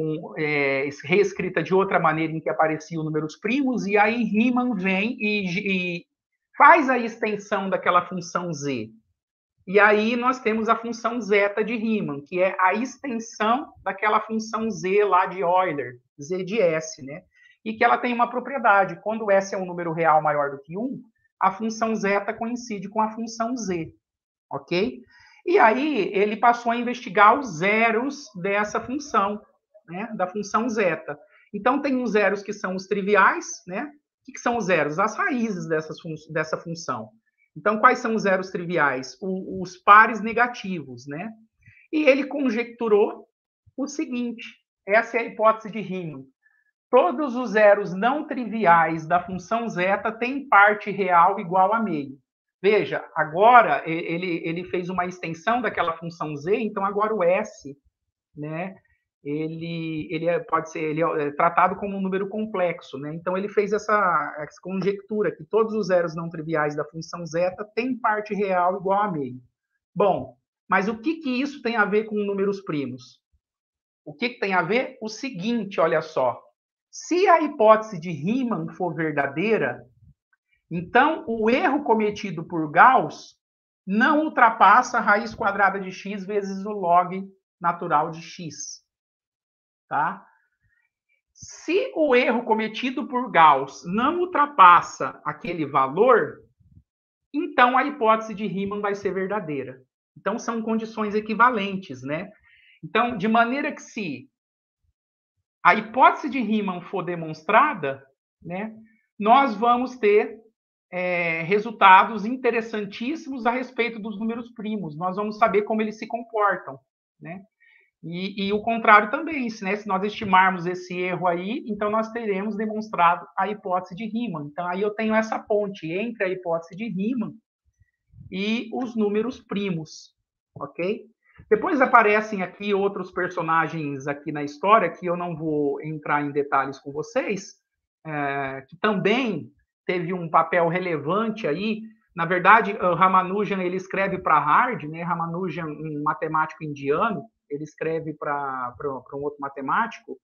reescrita de outra maneira em que apareciam números primos, e aí Riemann vem e faz a extensão daquela função z. E aí nós temos a função zeta de Riemann, que é a extensão daquela função z lá de Euler, z de S, né? E que ela tem uma propriedade. Quando S é um número real maior do que 1, a função zeta coincide com a função z, ok? E aí ele passou a investigar os zeros dessa função, né? Da função zeta. Então tem os zeros que são os triviais, né? O que são os zeros? As raízes dessa função. Então, quais são os zeros triviais? Os pares negativos, né? E ele conjecturou o seguinte, essa é a hipótese de Riemann. Todos os zeros não triviais da função zeta têm parte real igual a meio. Veja, agora ele fez uma extensão daquela função z, então agora o S, né? Ele é tratado como um número complexo, né? Então ele fez essa conjectura que todos os zeros não triviais da função zeta têm parte real igual a meio. Bom, mas o que isso tem a ver com números primos? O que tem a ver? O seguinte, olha só. Se a hipótese de Riemann for verdadeira, então o erro cometido por Gauss não ultrapassa a raiz quadrada de x vezes o log natural de x. Tá? Se o erro cometido por Gauss não ultrapassa aquele valor, então a hipótese de Riemann vai ser verdadeira. Então são condições equivalentes, né? Então, de maneira que se a hipótese de Riemann for demonstrada, né, nós vamos ter resultados interessantíssimos a respeito dos números primos. Nós vamos saber como eles se comportam, né? E o contrário também, né? Se nós estimarmos esse erro aí, então nós teremos demonstrado a hipótese de Riemann. Então, aí eu tenho essa ponte entre a hipótese de Riemann e os números primos, ok? Depois aparecem aqui outros personagens aqui na história, que eu não vou entrar em detalhes com vocês, que também teve um papel relevante aí. Na verdade, Ramanujan, ele escreve para Hard, né? Ramanujan, um matemático indiano, ele escreve para um outro matemático,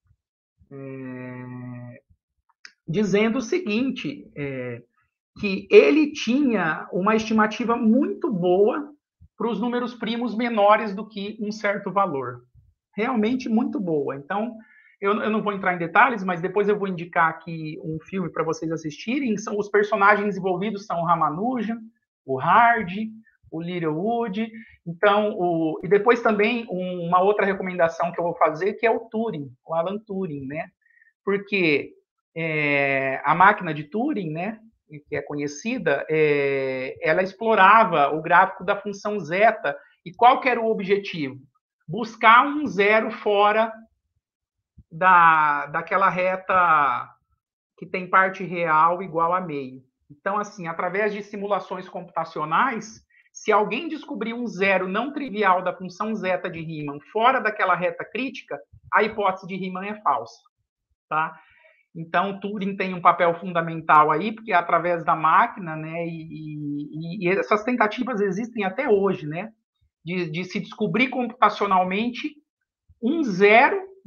dizendo o seguinte, que ele tinha uma estimativa muito boa para os números primos menores do que um certo valor. Realmente muito boa. Então, eu não vou entrar em detalhes, mas depois eu vou indicar aqui um filme para vocês assistirem. Os personagens envolvidos são o Ramanujan, o Hard, o Littlewood. Então, e depois também uma outra recomendação que eu vou fazer, que é o Turing, o Alan Turing, né? Porque a máquina de Turing, né, que é conhecida, ela explorava o gráfico da função zeta. E qual que era o objetivo? Buscar um zero fora daquela reta que tem parte real igual a meio. Então, assim, através de simulações computacionais, se alguém descobrir um zero não trivial da função zeta de Riemann fora daquela reta crítica, a hipótese de Riemann é falsa, tá? Então, Turing tem um papel fundamental aí, porque é através da máquina, né, e essas tentativas existem até hoje, né, de se descobrir computacionalmente um zero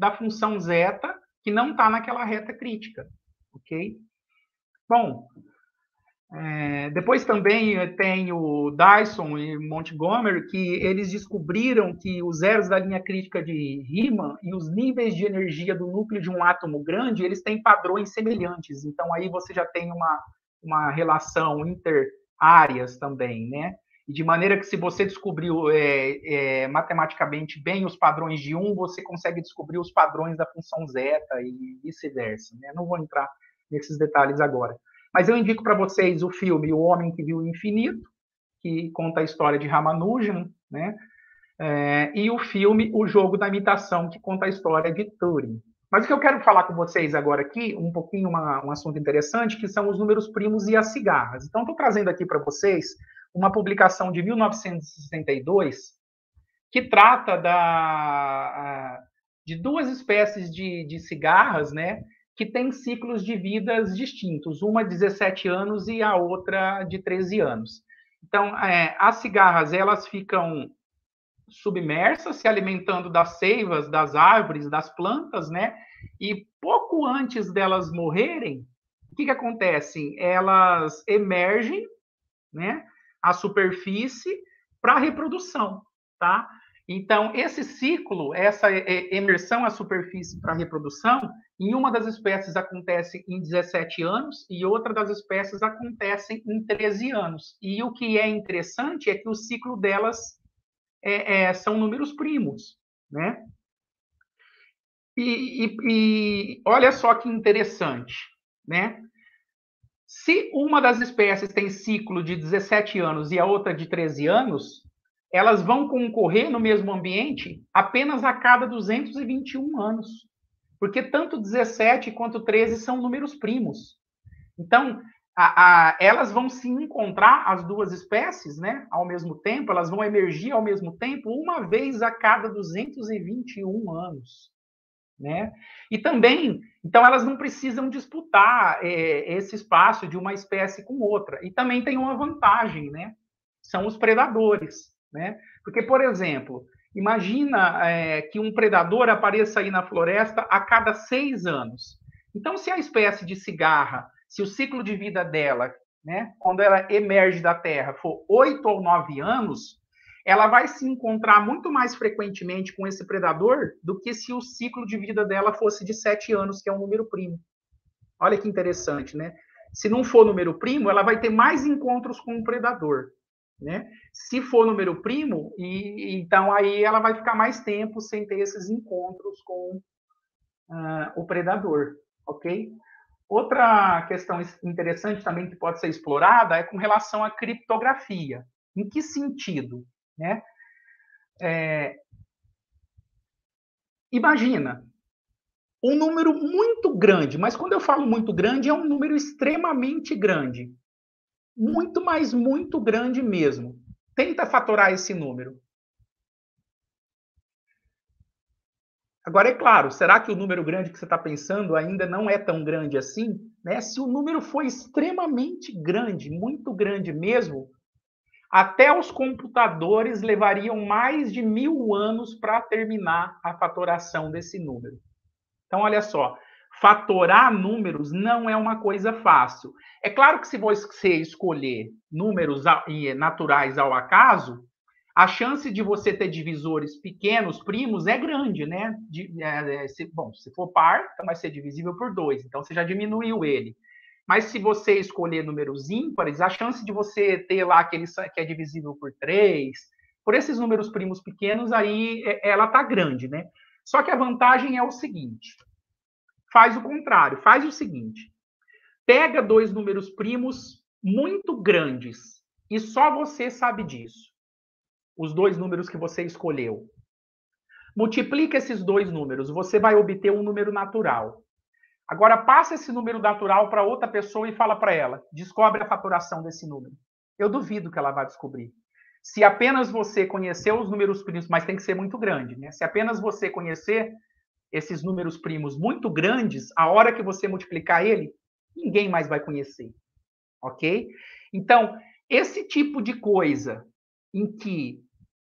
da função zeta que não está naquela reta crítica, ok? Bom, depois também tem o Dyson e Montgomery, que eles descobriram que os zeros da linha crítica de Riemann e os níveis de energia do núcleo de um átomo grande, eles têm padrões semelhantes. Então, aí você já tem uma relação inter-áreas também, né? E de maneira que, se você descobriu matematicamente bem os padrões de um, você consegue descobrir os padrões da função zeta e vice-versa, né? Não vou entrar nesses detalhes agora. Mas eu indico para vocês o filme O Homem que Viu o Infinito, que conta a história de Ramanujan, né? E o filme O Jogo da Imitação, que conta a história de Turing. Mas o que eu quero falar com vocês agora aqui, um pouquinho, um assunto interessante, que são os números primos e as cigarras. Então, estou trazendo aqui para vocês uma publicação de 1962, que trata de duas espécies de cigarras, né? Que tem ciclos de vidas distintos, uma de 17 anos e a outra de 13 anos. Então, as cigarras, elas ficam submersas, se alimentando das seivas, das árvores, das plantas, né? E pouco antes delas morrerem, o que acontece? Elas emergem, né, à superfície para a reprodução, tá? Então, esse ciclo, essa emersão à superfície para a reprodução, em uma das espécies acontece em 17 anos e outra das espécies acontece em 13 anos. E o que é interessante é que o ciclo delas são números primos, né? E olha só que interessante, né? Se uma das espécies tem ciclo de 17 anos e a outra de 13 anos, elas vão concorrer no mesmo ambiente apenas a cada 221 anos. Porque tanto 17 quanto 13 são números primos. Então, elas vão se encontrar, as duas espécies, né, ao mesmo tempo, elas vão emergir ao mesmo tempo, uma vez a cada 221 anos. Né? E também, então, elas não precisam disputar esse espaço de uma espécie com outra. E também tem uma vantagem, né? São os predadores. Né? Porque, por exemplo, imagina que um predador apareça aí na floresta a cada 6 anos. Então, se a espécie de cigarra, se o ciclo de vida dela, né, quando ela emerge da terra, for 8 ou 9 anos, ela vai se encontrar muito mais frequentemente com esse predador do que se o ciclo de vida dela fosse de 7 anos, que é um número primo. Olha que interessante, né? Se não for número primo, ela vai ter mais encontros com o predador. Né? Se for número primo, então aí ela vai ficar mais tempo sem ter esses encontros com o predador, ok? Outra questão interessante também que pode ser explorada é com relação à criptografia. Em que sentido? Né? Imagina um número muito grande, mas quando eu falo muito grande, é um número extremamente grande. Muito, mas muito grande mesmo. Tenta fatorar esse número. Agora, é claro, será que o número grande que você está pensando ainda não é tão grande assim? Né? Se o número for extremamente grande, muito grande mesmo, até os computadores levariam mais de 1000 anos para terminar a fatoração desse número. Então, olha só, fatorar números não é uma coisa fácil. É claro que se você escolher números naturais ao acaso, a chance de você ter divisores pequenos, primos, é grande, né? Se for par, então vai ser divisível por 2, então você já diminuiu ele. Mas se você escolher números ímpares, a chance de você ter lá aquele que é divisível por 3, por esses números primos pequenos, aí ela está grande, né? Só que a vantagem é o seguinte, faz o contrário, faz o seguinte, pega 2 números primos muito grandes, e só você sabe disso, os 2 números que você escolheu. Multiplica esses 2 números, você vai obter um número natural. Agora, passa esse número natural para outra pessoa e fala para ela, descobre a fatoração desse número. Eu duvido que ela vá descobrir. Se apenas você conhecer os números primos, mas tem que ser muito grande, né? Se apenas você conhecer esses números primos muito grandes, a hora que você multiplicar ele, ninguém mais vai conhecer, ok? Então, esse tipo de coisa em que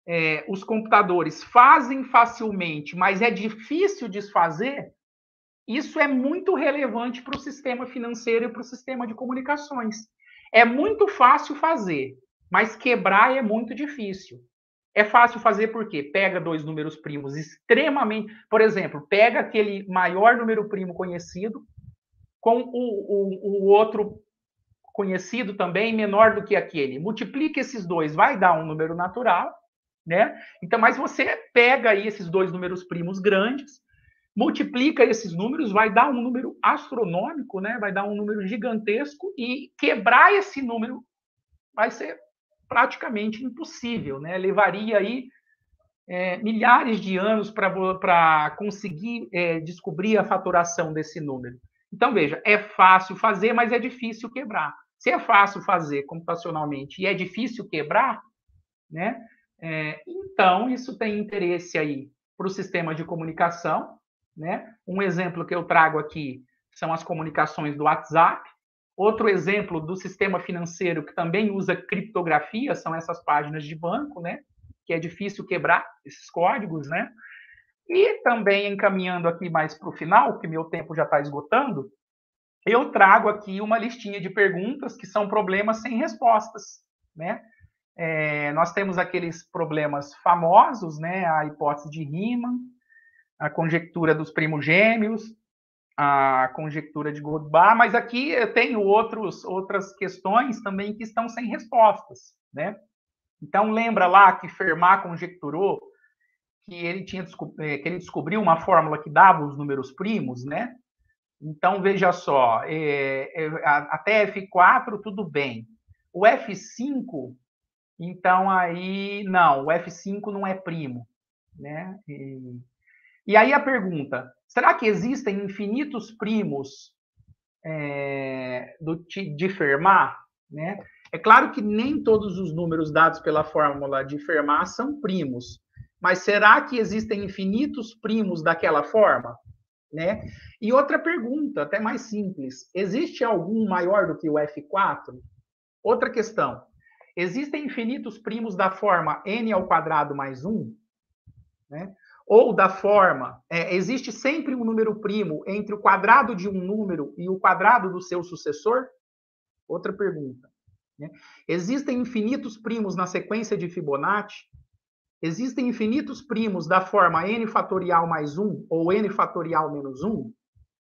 os computadores fazem facilmente, mas é difícil desfazer, isso é muito relevante para o sistema financeiro e para o sistema de comunicações. É muito fácil fazer, mas quebrar é muito difícil. É fácil fazer porque pega dois números primos extremamente... Por exemplo, pega aquele maior número primo conhecido com o outro conhecido também menor do que aquele. Multiplica esses dois, vai dar um número natural, né? Então, mas você pega aí esses dois números primos grandes, multiplica esses números, vai dar um número astronômico, né? Vai dar um número gigantesco, e quebrar esse número vai ser praticamente impossível, né? Levaria aí milhares de anos para conseguir descobrir a faturação desse número. Então, veja, é fácil fazer, mas é difícil quebrar. Se é fácil fazer computacionalmente e é difícil quebrar, né? Então, isso tem interesse aí para o sistema de comunicação, né? Um exemplo que eu trago aqui são as comunicações do WhatsApp. Outro exemplo do sistema financeiro que também usa criptografia são essas páginas de banco, né? Que é difícil quebrar esses códigos, né? E também, encaminhando aqui mais para o final, que meu tempo já está esgotando, eu trago aqui uma listinha de perguntas que são problemas sem respostas, né? Nós temos aqueles problemas famosos, né? A hipótese de Riemann, a conjectura dos primos gêmeos, a conjectura de Goldbach, mas aqui eu tenho outras questões também que estão sem respostas, né? Então, lembra lá que Fermat conjecturou que ele descobriu uma fórmula que dava os números primos, né? Então, veja só, até F4 tudo bem. O F5, então aí, não, o F5 não é primo, né? E aí a pergunta, será que existem infinitos primos de Fermat, né? É claro que nem todos os números dados pela fórmula de Fermat são primos, mas será que existem infinitos primos daquela forma, né? E outra pergunta, até mais simples, existe algum maior do que o F4? Outra questão, existem infinitos primos da forma n ao quadrado mais 1? Né? Ou da forma, existe sempre um número primo entre o quadrado de um número e o quadrado do seu sucessor? Outra pergunta. Né? Existem infinitos primos na sequência de Fibonacci? Existem infinitos primos da forma n fatorial mais 1 ou n fatorial menos 1?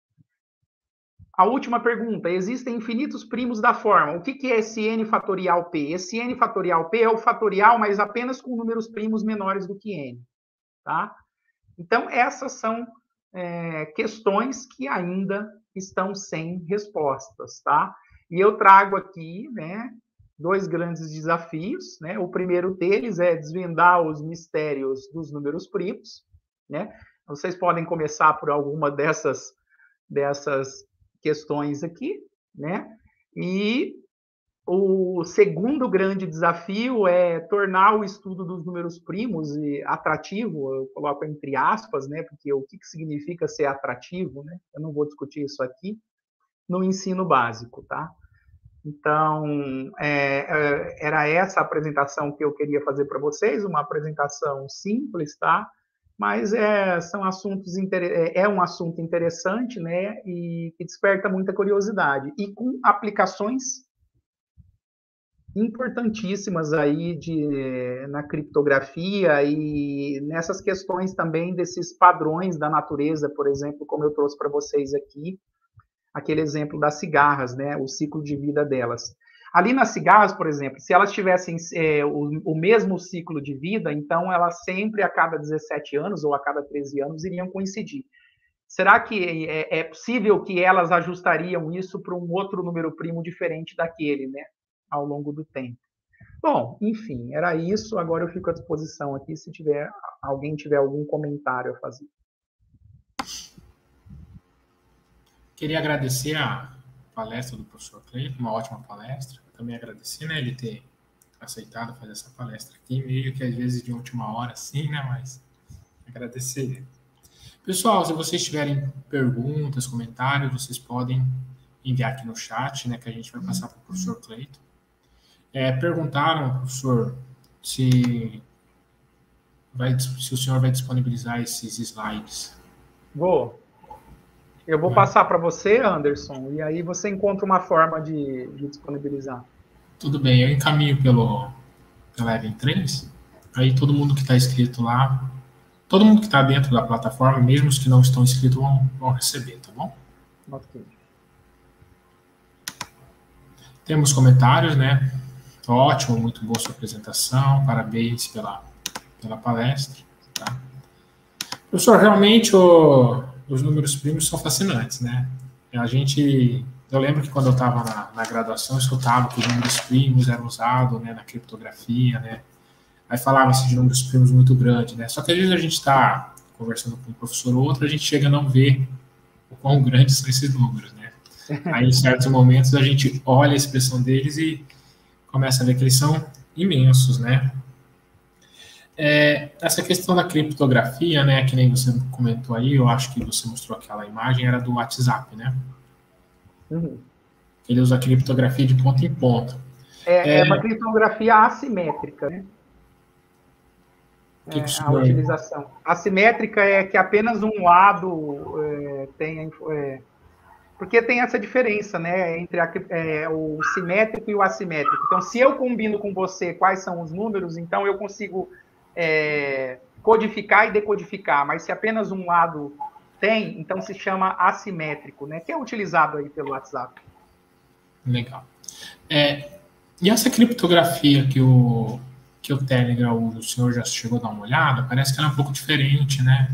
A última pergunta, existem infinitos primos da forma, o que é esse n fatorial p? Esse n fatorial p é o fatorial, mas apenas com números primos menores do que n. Tá? Então, essas são questões que ainda estão sem respostas. Tá? E eu trago aqui, né, dois grandes desafios, né? O primeiro deles é desvendar os mistérios dos números primos, né? Vocês podem começar por alguma dessas questões aqui, né? E o segundo grande desafio é tornar o estudo dos números primos atrativo, eu coloco entre aspas, né? Porque o que significa ser atrativo, né? Eu não vou discutir isso aqui, no ensino básico, tá? Então, era essa a apresentação que eu queria fazer para vocês, uma apresentação simples, tá? Mas são assuntos um assunto interessante, né? E que desperta muita curiosidade. E com aplicações importantíssimas aí na criptografia e nessas questões também desses padrões da natureza, por exemplo, como eu trouxe para vocês aqui, aquele exemplo das cigarras, né, o ciclo de vida delas. Ali nas cigarras, por exemplo, se elas tivessem o mesmo ciclo de vida, então elas sempre a cada 17 anos ou a cada 13 anos iriam coincidir. Será que é possível que elas ajustariam isso para um outro número primo diferente daquele, né, ao longo do tempo? Bom, enfim, era isso. Agora eu fico à disposição aqui se alguém tiver algum comentário a fazer. Queria agradecer a palestra do professor Cleiton, uma ótima palestra. Também agradecer, né, ele ter aceitado fazer essa palestra aqui, meio que às vezes de última hora, assim, né, mas agradecer. Pessoal, se vocês tiverem perguntas, comentários, vocês podem enviar aqui no chat, né, que a gente vai passar para o professor Cleiton. Perguntaram, professor, se se o senhor vai disponibilizar esses slides. Eu vou passar para você, Anderson, e aí você encontra uma forma de disponibilizar. Tudo bem, eu encaminho pela Even 3, aí todo mundo que está inscrito lá, todo mundo que está dentro da plataforma, mesmo os que não estão inscritos, vão receber, tá bom? Ok. Temos comentários, né? Ótimo, muito boa sua apresentação, parabéns pela palestra. Tá? Professor, realmente os números primos são fascinantes, né? Eu lembro que quando eu estava na graduação, eu escutava que os números primos eram usados, né, na criptografia, né? Aí falava-se de números primos muito grandes, né? Só que às vezes a gente está conversando com um professor ou outro, a gente chega a não ver o quão grandes são esses números, né? Aí, em certos momentos, a gente olha a expressão deles e começa a ver que eles são imensos, né? Essa questão da criptografia, né, que nem você comentou aí, eu acho que você mostrou aquela imagem, era do WhatsApp, né? Uhum. Ele usa a criptografia de ponta em ponta. É uma criptografia assimétrica, né? A utilização. Assimétrica é que apenas um lado tem... porque tem essa diferença, né, entre o simétrico e o assimétrico. Então, se eu combino com você quais são os números, então eu consigo codificar e decodificar, mas se apenas um lado tem, então se chama assimétrico, né, que é utilizado aí pelo WhatsApp. Legal. E essa criptografia que o Telegram usa, o senhor já chegou a dar uma olhada? Parece que ela é um pouco diferente, né?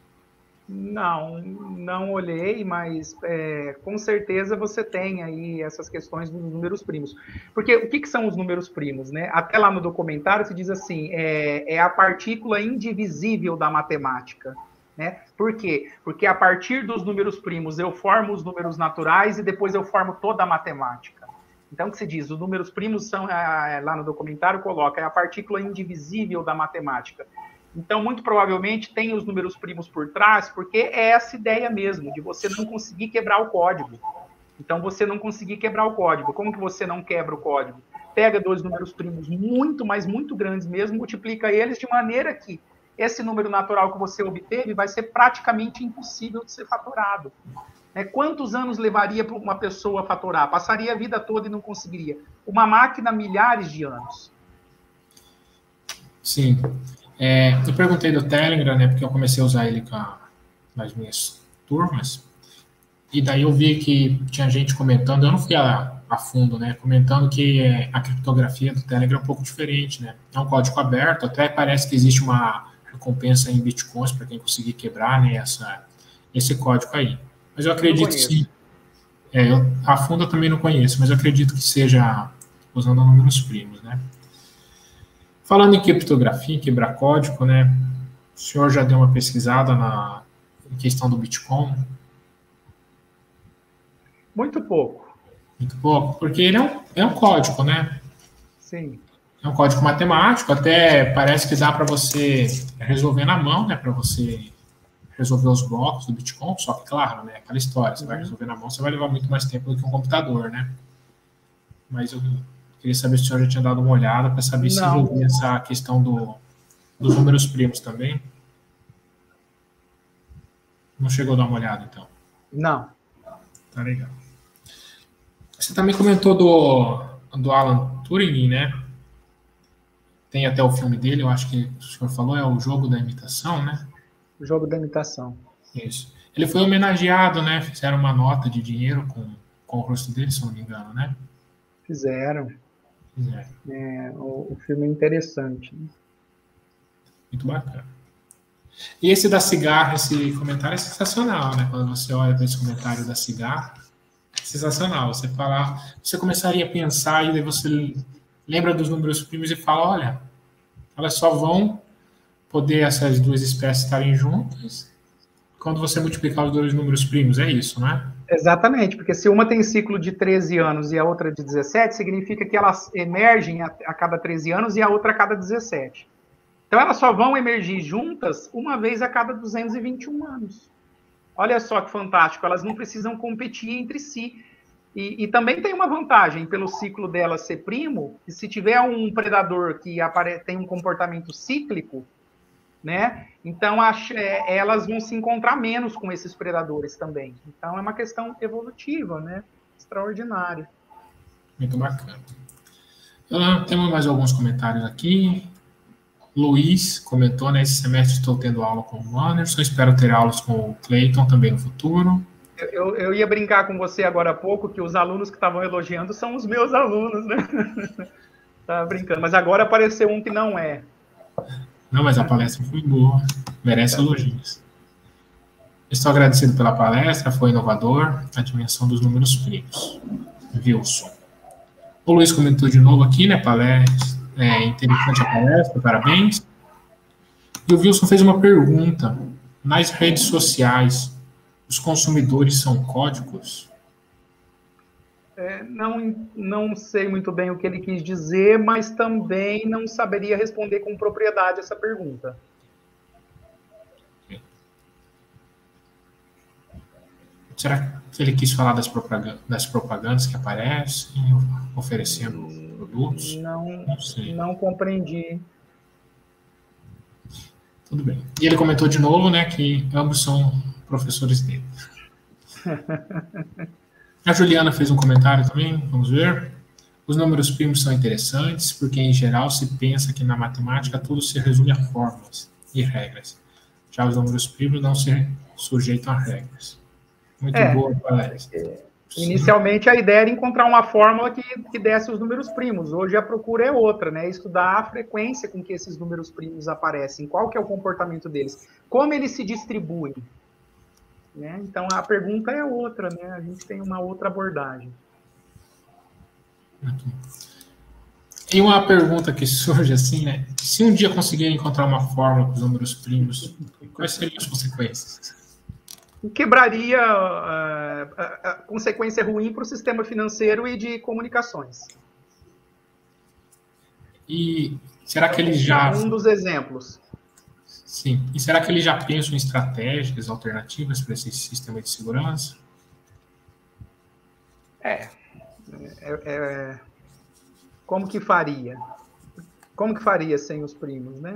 Não olhei, mas com certeza você tem aí essas questões dos números primos. Porque o que são os números primos, né? Até lá no documentário se diz assim, é a partícula indivisível da matemática, né? Por quê? Porque a partir dos números primos eu formo os números naturais e depois eu formo toda a matemática. Então, o que se diz? Os números primos são, lá no documentário coloca, é a partícula indivisível da matemática. Então, muito provavelmente, tem os números primos por trás, porque é essa ideia mesmo, de você não conseguir quebrar o código. Então, você não conseguir quebrar o código. Como que você não quebra o código? Pega dois números primos muito, mas muito grandes mesmo, multiplica eles de maneira que esse número natural que você obteve vai ser praticamente impossível de ser fatorado. Quantos anos levaria para uma pessoa fatorar? Passaria a vida toda e não conseguiria. Uma máquina, milhares de anos. Sim. Eu perguntei do Telegram, né, porque eu comecei a usar ele nas minhas turmas, e daí eu vi que tinha gente comentando, eu não fui a fundo, né, comentando que a criptografia do Telegram é um pouco diferente, né, é um código aberto, até parece que existe uma recompensa em bitcoins para quem conseguir quebrar, né, esse código aí. Mas eu acredito que sim. A fundo eu também não conheço, mas eu acredito que seja usando números primos, né. Falando em criptografia, em quebrar código, né? O senhor já deu uma pesquisada na questão do Bitcoin? Muito pouco. Muito pouco, porque ele é um código, né? Sim. É um código matemático, até parece que dá para você resolver na mão, né? Para você resolver os blocos do Bitcoin, só que, claro, né? Aquela história, você vai resolver na mão, você vai levar muito mais tempo do que um computador, né? Mas eu queria saber se o senhor já tinha dado uma olhada para saber se envolvia essa questão dos números primos também. Não chegou a dar uma olhada, então? Não. Tá legal. Você também comentou do Alan Turing, né? Tem até o filme dele, eu acho que o senhor falou, é o Jogo da Imitação, né? O Jogo da Imitação. Isso. Ele foi homenageado, né? Fizeram uma nota de dinheiro com o rosto dele, se eu não me engano, né? Fizeram. O filme é interessante. Muito bacana. E esse da cigarra, esse comentário é sensacional, né? Quando você olha para esse comentário da cigarra, é sensacional. Você começaria a pensar e daí você lembra dos números primos e fala, olha, elas só vão poder essas duas espécies estarem juntas quando você multiplicar os dois números primos, é isso, né? Exatamente, porque se uma tem ciclo de 13 anos e a outra de 17, significa que elas emergem a cada 13 anos e a outra a cada 17. Então, elas só vão emergir juntas uma vez a cada 221 anos. Olha só que fantástico, elas não precisam competir entre si. E também tem uma vantagem, pelo ciclo delas ser primo, que se tiver um predador que tem um comportamento cíclico, né? Então, elas vão se encontrar menos com esses predadores também. Então, é uma questão evolutiva, né? Extraordinária. Muito bacana. Temos mais alguns comentários aqui. Luiz comentou, né? Esse semestre estou tendo aula com o Anderson, espero ter aulas com o Clayton também no futuro. Eu ia brincar com você agora há pouco que os alunos que estavam elogiando são os meus alunos, né? Tava brincando, mas agora apareceu um que não é. Não, mas a palestra foi boa, merece elogios. Estou agradecido pela palestra, foi inovador, a dimensão dos números primos. Wilson. O Luiz comentou de novo aqui, né? Palestra, interessante a palestra, parabéns. E o Wilson fez uma pergunta. Nas redes sociais, os consumidores são códigos? Não sei muito bem o que ele quis dizer, mas também não saberia responder com propriedade essa pergunta. Será que ele quis falar das propagandas que aparecem, oferecendo produtos? Não sei. Não compreendi. Tudo bem. E ele comentou de novo, né, que ambos são professores dele. A Juliana fez um comentário também, vamos ver. Os números primos são interessantes, porque em geral se pensa que na matemática tudo se resume a fórmulas e regras. Já os números primos não se sujeitam a regras. Muito boa palestra. Inicialmente a ideia era encontrar uma fórmula que desse os números primos. Hoje a procura é outra, né? Estudar a frequência com que esses números primos aparecem, qual que é o comportamento deles, como eles se distribuem. Né? Então, a pergunta é outra, né? A gente tem uma outra abordagem. E uma pergunta que surge assim, né? Se um dia conseguir encontrar uma fórmula para os números primos, quais seriam as consequências? Quebraria a consequência ruim para o sistema financeiro e de comunicações. E será que eles já... Um dos exemplos. Sim. E será que eles já pensam em estratégias alternativas para esse sistema de segurança? Como que faria? Como que faria sem os primos, né?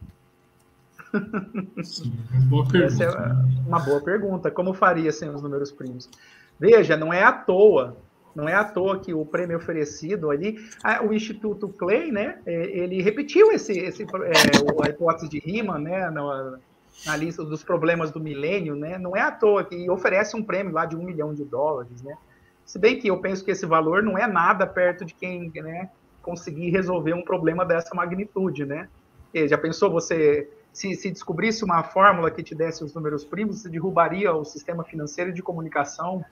Sim, uma boa pergunta. Essa é uma boa pergunta. Como faria sem os números primos? Veja, não é à toa que o prêmio oferecido ali, o Instituto Clay, né, ele repetiu a hipótese de Riemann, né, na lista dos problemas do milênio, né, não é à toa que oferece um prêmio lá de $1 milhão, né, se bem que eu penso que esse valor não é nada perto de quem, né, conseguir resolver um problema dessa magnitude, né. E já pensou você, se descobrisse uma fórmula que te desse os números primos, você derrubaria o sistema financeiro de comunicação?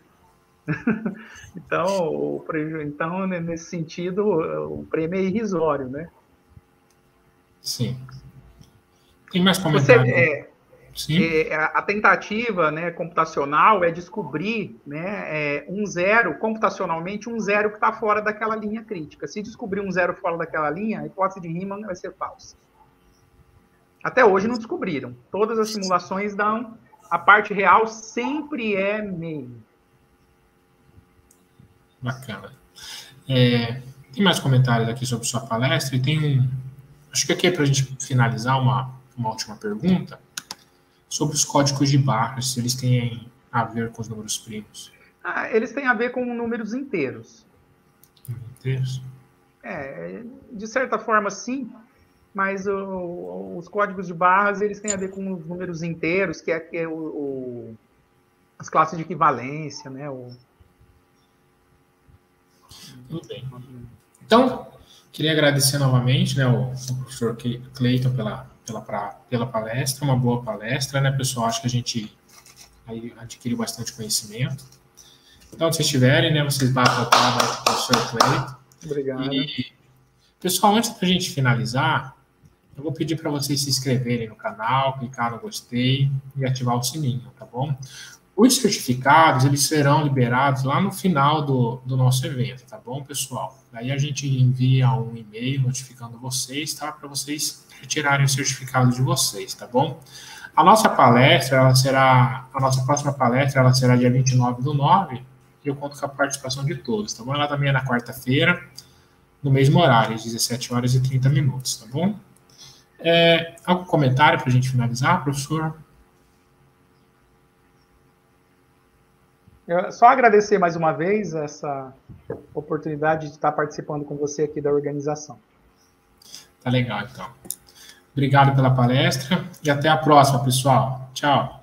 Então, nesse sentido, o prêmio é irrisório, né? Sim. Tem mais comentários? A tentativa, né, computacional é descobrir, né, um zero, computacionalmente, um zero que está fora daquela linha crítica. Se descobrir um zero fora daquela linha, a hipótese de Riemann vai ser falsa. Até hoje não descobriram. Todas as simulações dão... A parte real sempre é meio. Bacana. Tem mais comentários aqui sobre sua palestra e tem acho que aqui é para a gente finalizar uma última pergunta sobre os códigos de barras, se eles têm a ver com os números primos. Eles têm a ver com números inteiros. Inteiros? De certa forma sim, mas os códigos de barras eles têm a ver com os números inteiros, que é as classes de equivalência, né? Tudo bem. Então, queria agradecer novamente, né, o professor Clayton pela palestra, uma boa palestra, né, pessoal? Acho que a gente adquiriu bastante conhecimento. Então, se vocês tiverem, né, vocês batam a palma para o professor Clayton. Obrigado. E, pessoal, antes da gente finalizar, eu vou pedir para vocês se inscreverem no canal, clicar no gostei e ativar o sininho, tá bom? Os certificados, eles serão liberados lá no final do nosso evento, tá bom, pessoal? Daí a gente envia um e-mail notificando vocês, tá? Para vocês retirarem o certificado de vocês, tá bom? A nossa próxima palestra, ela será dia 29/9, e eu conto com a participação de todos, tá bom? Ela também é na quarta-feira, no mesmo horário, às 17h30, tá bom? Algum comentário para a gente finalizar, professor? Eu só agradecer mais uma vez essa oportunidade de estar participando com você aqui da organização. Tá legal, então. Obrigado pela palestra e até a próxima, pessoal. Tchau.